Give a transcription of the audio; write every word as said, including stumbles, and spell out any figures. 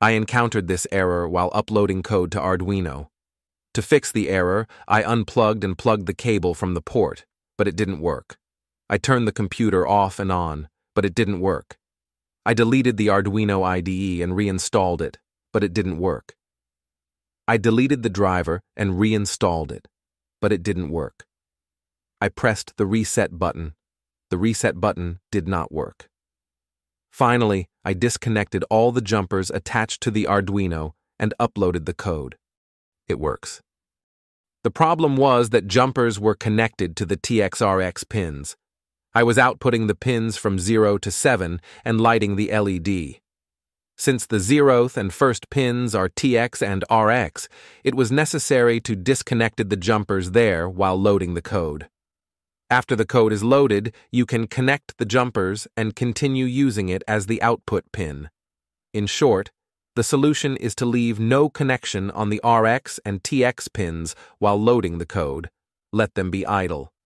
I encountered this error while uploading code to Arduino. To fix the error, I unplugged and plugged the cable from the port, but it didn't work. I turned the computer off and on, but it didn't work. I deleted the Arduino I D E and reinstalled it, but it didn't work. I deleted the driver and reinstalled it, but it didn't work. I pressed the reset button. The reset button did not work. Finally, I disconnected all the jumpers attached to the Arduino and uploaded the code. It works. The problem was that jumpers were connected to the T X R X pins. I was outputting the pins from zero to seven and lighting the L E D. Since the zeroth and first pins are T X and R X, it was necessary to disconnect the jumpers there while loading the code. After the code is loaded, you can connect the jumpers and continue using it as the output pin. In short, the solution is to leave no connection on the R X and T X pins while loading the code. Let them be idle.